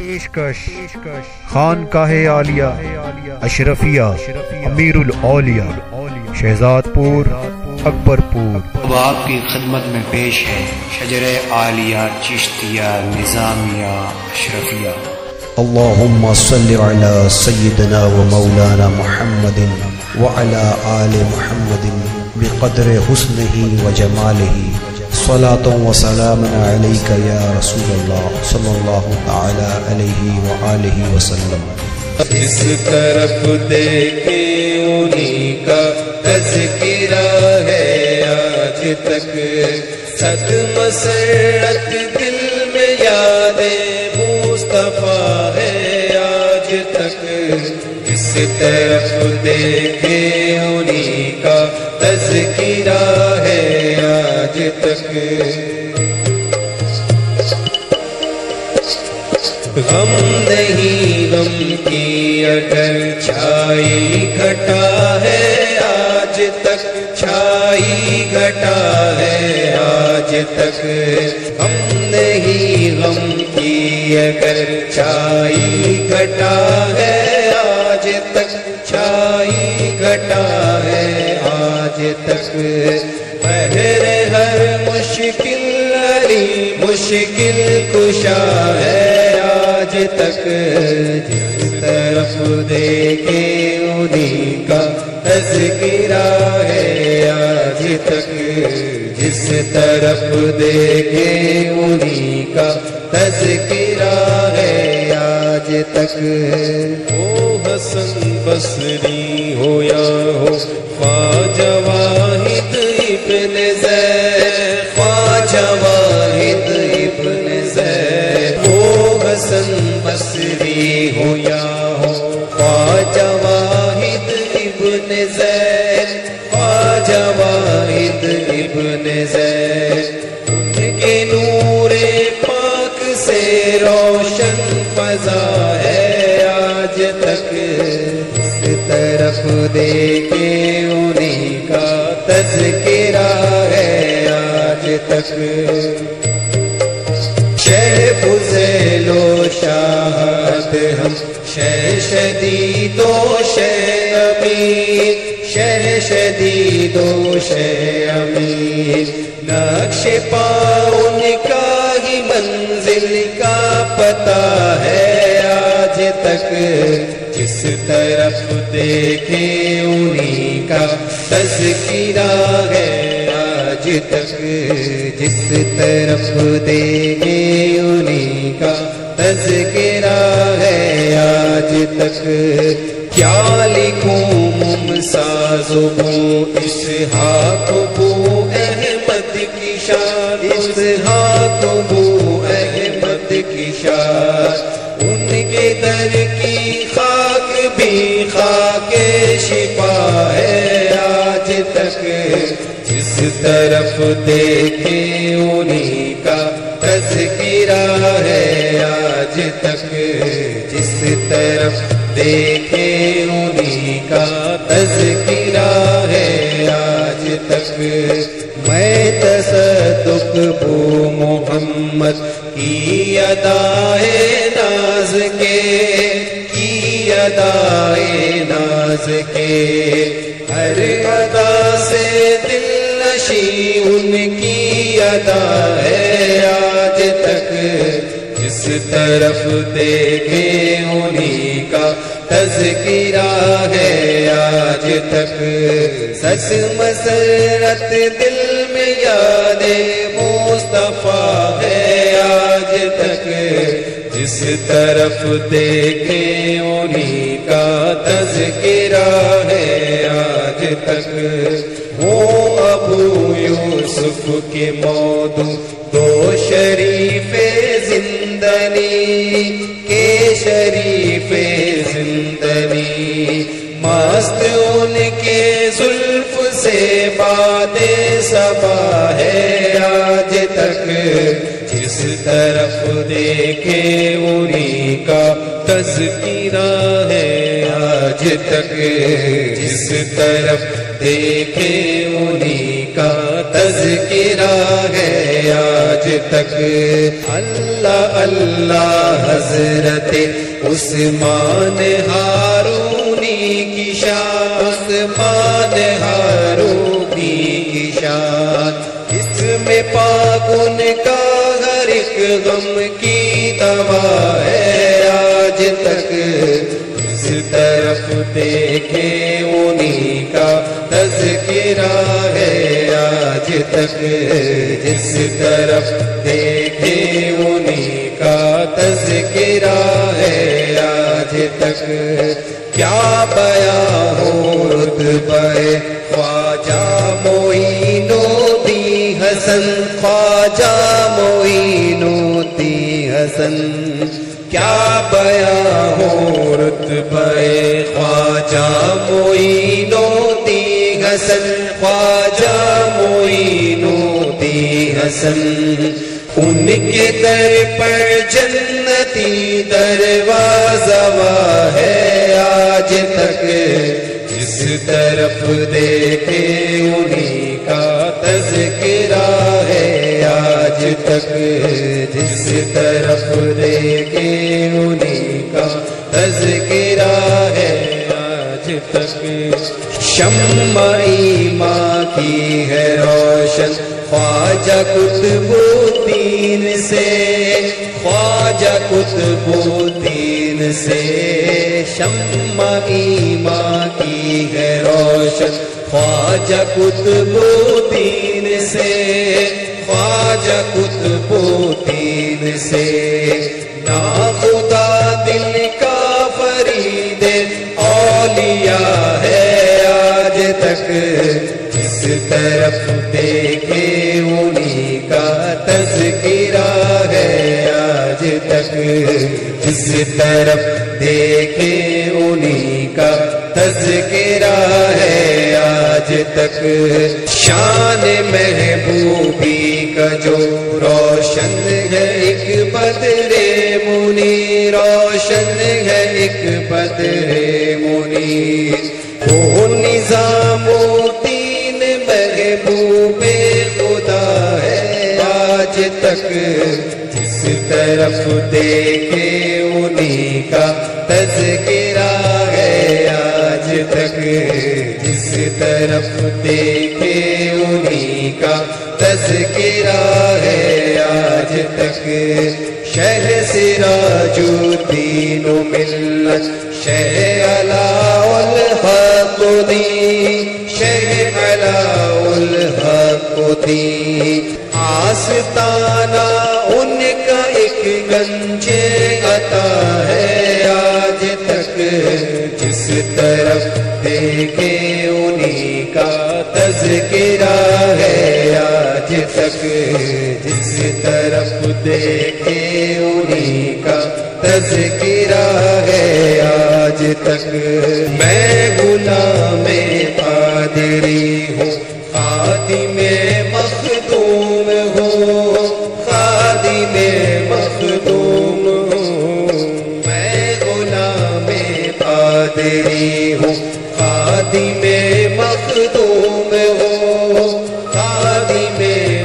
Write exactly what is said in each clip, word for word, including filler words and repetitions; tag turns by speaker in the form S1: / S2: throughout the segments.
S1: پیشکش خانقاہ عالیہ اشرفیہ امیر الاولیاء شہزاد پور اکبر پور۔
S2: اب آپ کی خدمت میں پیش ہے شجر عالیہ چشتیہ نظامیہ اشرفیہ۔
S3: اللهم صل على سيدنا ومولانا محمد وعلى آل محمد بقدر حسنه وجماله صلاة وسلام عليك يا رسول الله صلى الله تعالى عليه وآله وسلم۔
S4: اس طرف دیکھے انہی کا تذکرہ ہے آج تک، صد مسرت دل میں یاد مصطفیٰ ہے آج تک۔ اس طرف دیکھے انہی کا تذکرہ ہے آج تک۔ غم نہیں غم کی اگر چھائی گھٹا ہے آج تک، چھائی گھٹا ہے آج تک۔ غم نہیں غم کی اگر چھائی گھٹا ہے آج تک، چھائی گھٹا ہے آج تک۔ بہر ہر مشکل علی مشکل کشا ہے آج تک۔ جس طرف دیکھے انہی کا تذکرہ ہے آج تک، جس طرف دیکھے انہی کا تذکرہ ہے آج تک۔ ہو حسن بصری ہو یا ہو خواجہ واحد ابن زید، خواجہ واحد ابن زید۔ ہو حسن بصری ہو یا ہو خواجہ واحد ابن زید، خواجہ واحد ابن زید۔ ان کے نور پاک سے روشن فضا ہے آج تک، اس طرف دیکھے انہی کا تذکرہ ہے آج تک۔ شہ فضیل و شاہد ہم شہ شدید و شہ امین، شہ شدید و شہ امین۔ نقش پا ان کا ہی منزل کا پتہ ہے آج تک، جس طرف دیکھے انہی کا تذکرہ ہے آج تک، جس طرف دیکھے انہی کا تذکرہ ہے آج تک۔ کیا لکھوں ممسازوں اسحاق بو احمد کی شان، اسحاق بو احمد کی شان۔ ان کے در کی خاک بھی خاک شفا ہے آج تک، جس طرف دیکھے انہی کا تذکرہ ہے آج تک، جس طرف دیکھے انہی کا تذکرہ ہے آج تک۔ میں تصدق بو محمد کی ادائے ناز کے، کی ادائے ناز کے۔ ہر ادا سے دل نشی ان کی ادا ہے آج تک، جس طرف دیکھے انہی کا تذکرہ ہے آج تک۔ سس مسرت دل میں یاد مصطفیٰ ہے آج تک، جس طرف دیکھے انہی کا تذکرہ ہے آج تک۔ وہ ابو یوسف کے مودو دو شریف زندنی کے، شریف زندنی۔ مست ان کے زلف سے باد صبا ہے آج تک، جس طرف دیکھے انہی کا تذکرہ ہے آج تک، جس طرف دیکھے انہی کا تذکرہ ہے آج تک۔ اللہ اللہ حضرت عثمان ہارونی کی شان، عثمان ہارونی کی شان، اس میں پاک ان کا ہر ایک غم کی دوا ہے آج تک۔ جس طرف دیکھے انہی کا تذکرہ ہے آج تک، جس طرف دیکھے انہی کا تذکرہ ہے آج تک۔ کیا بیان ہو رتبہ خواجہ معین الدین حسن، خواجہ معین الدین حسن، کیا بیان ہو رتبہ خواجہ معین الدین حسن، خواجہ معین الدین حسن۔ ان کے در پر جنتی دروازہ ہے آج تک، جس طرف دیکھے انہی کا تذکرہ ہے آج تک، جس طرف دیکھے انہی کا تذکرہ ہے آج تک۔ شمع ایمان کی ہے روشن خواجہ قطب الدین سے، خواجہ قطب الدین سے، شمع ایمان کی ہے روشن خواجہ قطب الدین سے، خواجہ قطب الدین سے۔ ناخدا دل کا فرید اولیاء ہے آج تک، جس طرف دیکھے انہی کا تذکرہ ہے آج تک، جس طرف دیکھے انہی کا تذکرہ ہے آج تک۔ شان محبوبی کا جو روشن ہے ایک بدر منیر، روشن ہے ایک بدر منیر، وہ نظام الدین محبوب خدا ہے آج تک، جس طرف دیکھے انہی کا تذکرہ ہے آج تک، جس طرف دیکھے انہی کا تذکرہ ہے آج تک۔ شہ سراج الدین و ملت، شہ علاء الحق دین، شہ علاء الحق دین، آستانہ ان کا ایک گنج عطا ہے آج تک، جس طرف دیکھے انہی کا تذکرہ ہے آج تک، جس طرف دیکھے انہی کا تذکرہ ہے آج تک۔ میں غلام قادری ہوں، خادم مخدوم ہوں، خادم مخدوم ہوں، میں غلام قادری ہوں، خادم مخدوم ہوں، خادم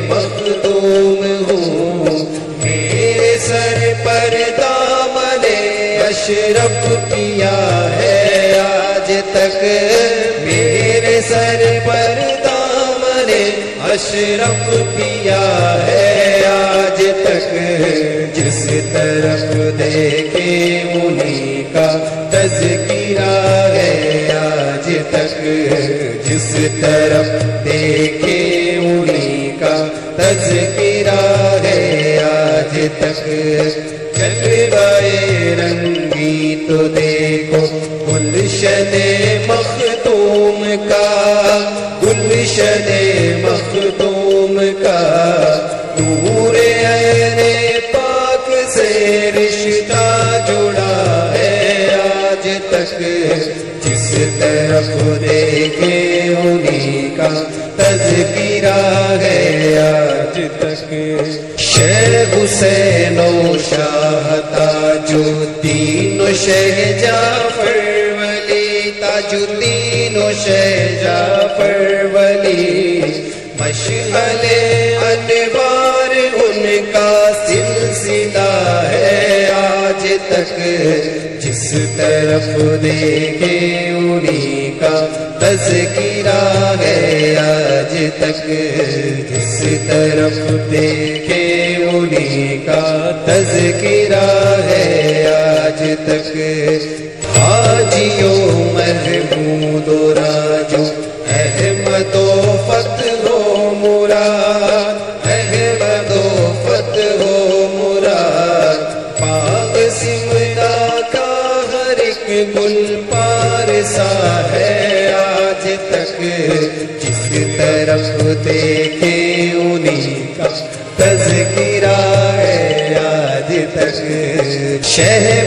S4: مخدوم ہوں۔ میرے سر پر دامن اشرف کیا ہے آج تک، میرے سر پر دامن اشرف کیا ہے آج تک، جس طرف دیکھے انہی کا تذکرہ ہے آج تک، جس طرف دیکھے انہی کا تذکرہ ہے آج تک۔ جلوائے رنگی تو دیکھو گلشن مخدوم کا، گلشن مخدوم کا، نور عین پاک سے رشتہ جڑا ہے آج تک، جس طرف دیکھے انہی کا تذکرہ ہے آج تک۔ شیخ حسین و شاہ تاج الدین و شیخ جعفر ولی، تاج الدین و شیخ جعفر ولی، مشعل انوار ان کا سلسلہ ہے آج تک، جس طرف دیکھے انہی کا تذکرہ ہے آج تک، جس طرف دیکھے انہی کا تذکرہ ہے آج تک۔ حاجیوں محمود و راجو احمد و فتح و مراد، احمد و فتح و مراد، پاک سمنا کا ہر ایک گل پارسا ہے آج تک، جس طرف دیکھے انہی کا تذکرہ ہے آج تک۔ شہ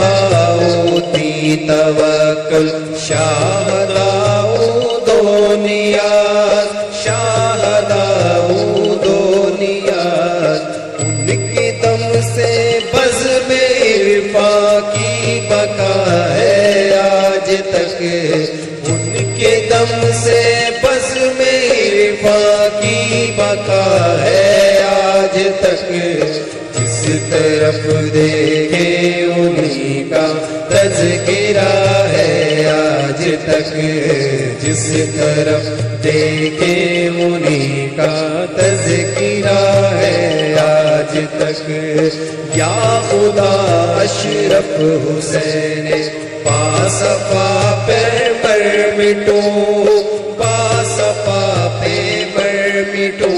S4: بہاؤتی توکل شاہ داؤد و نیاز، شاہ داؤد و نیاز، ان کے دم سے بزم عرفاں کی بقا ہے آج تک، ان کے دم سے بزم عرفاں کی بقا ہے آج تک، جس طرف دیکھے انہی کا تذکرہ ہے آج تک، جس طرف دیکھے انہی کا تذکرہ ہے آج تک۔ یا خدا اشرف حسین پاسپا پہ پر مٹو، پاسپا پہ پر مٹو،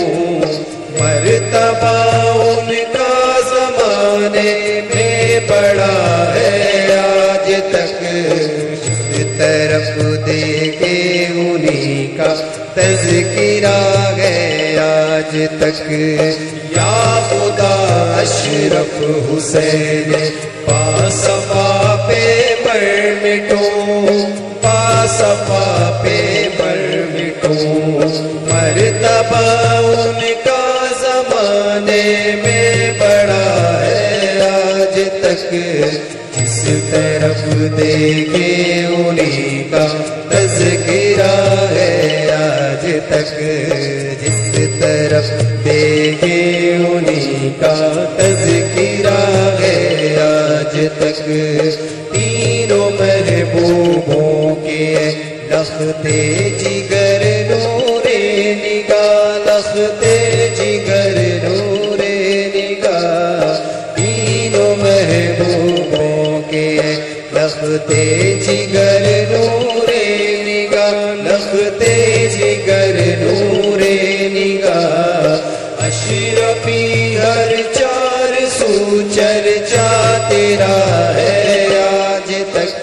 S4: مرتبہ ان کا زمانے میں بڑا ہے آج تک، جس طرف دیکھے انہی کا تذکرہ ہے آج تک۔ یا خدا اشرف حسین پاسپا پہ پر مٹو، پاسپا پہ پر مٹو، مرتبہ ان کا زمانے میں بڑا ہے آج تک، جس طرف دیکھے انہی کا تذکرہ ہے آج تک، جس طرف دیکھے انہی کا تذکرہ ہے آج تک۔ تینوں محبوبوں کے لختے جگر نور نگاہ، لختے جگر نور نگاہ، تینوں محبوبوں کے لختے جگر نور نگاہ، لختے جگر نور نگاہ، اشرفی ہر چار سو چرچا تیرا ہے آج تک،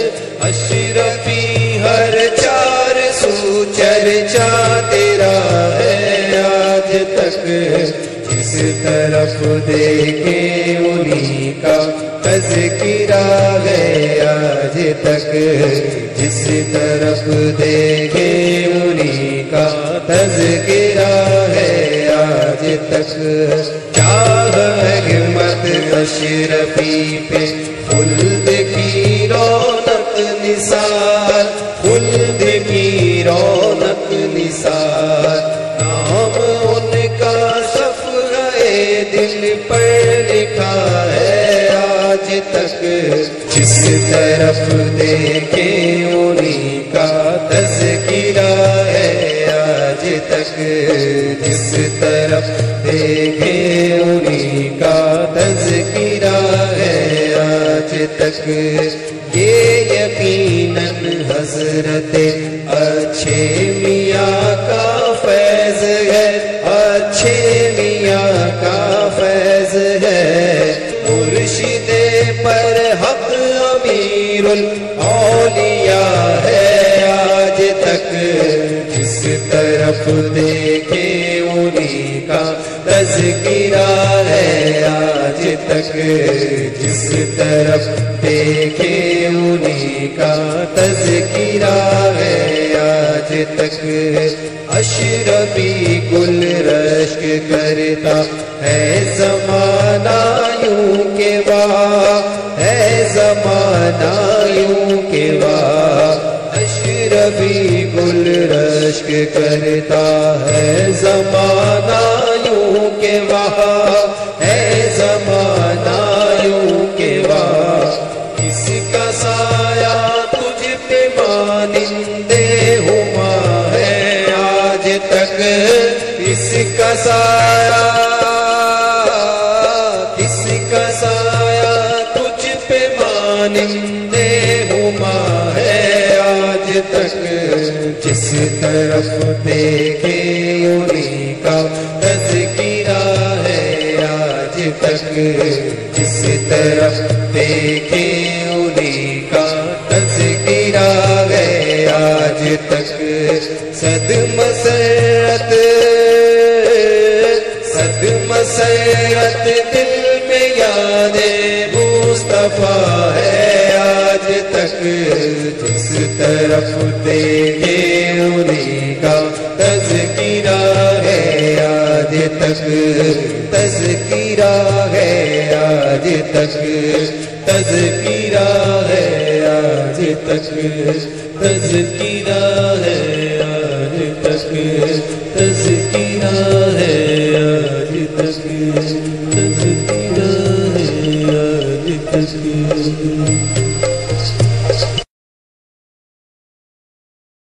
S4: اشرفی ہر چار سو چرچا تیرا ہے آج تک، جس طرف دیکھے انہی کا تذکرہ ہے آج تک، جس طرف دیکھے انہی کا تذکرہ ہے آج تک۔ چاہ احمد اشرفی پہ خلد کی رونق نثار، خلد کی رونق نثار، نام ان کا صفحہ دل پر لکھا ہے آج تک، جس طرف دیکھے انہی کا تذکرہ ہے آج تک، جس طرف دیکھے انہی کا تذکرہ ہے آج تک۔ یہ یقیناً حضرت اچھے میاں کا فیض ہے، اچھے میاں کا فیض ہے، مرشد پر حق امیر الاولیاء ہے آج تک، جس طرف دیکھے انہی کا تذکرہ ہے آج تک، جس طرف دیکھے انہی کا تذکرہ ہے آج تک۔ اشرفی گل رشک کرتا ہے زمانہ یوں کہ واہ، ہے زمانہ یوں کہ واہ، اشرفی گل رشک کرتا ہے زمانہ یوں کہ وہاں ہے زمانہ یوں کہ وہاں کس کا سایہ تجھ پہ مانندے ہوا ہے آج تک کس کا سایہ کس کا سایہ تجھ پہ مانندے ہوا ہے آج تک جس طرف دیکھے انہیں کا تذکرہ ہے آج تک جس طرف دیکھے انہیں کا تذکرہ ہے آج تک صد مسرت صد مسرت دل میں یاد مصطفیٰ ہے آج تک جس طرف دیکھے انہیں کا تذکرہ ہے آج تک تذکرہ ہے آج تک تذکرہ ہے آج تک تذکرہ ہے آج تک تذکرہ ہے آج تک تذکرہ ہے آج تک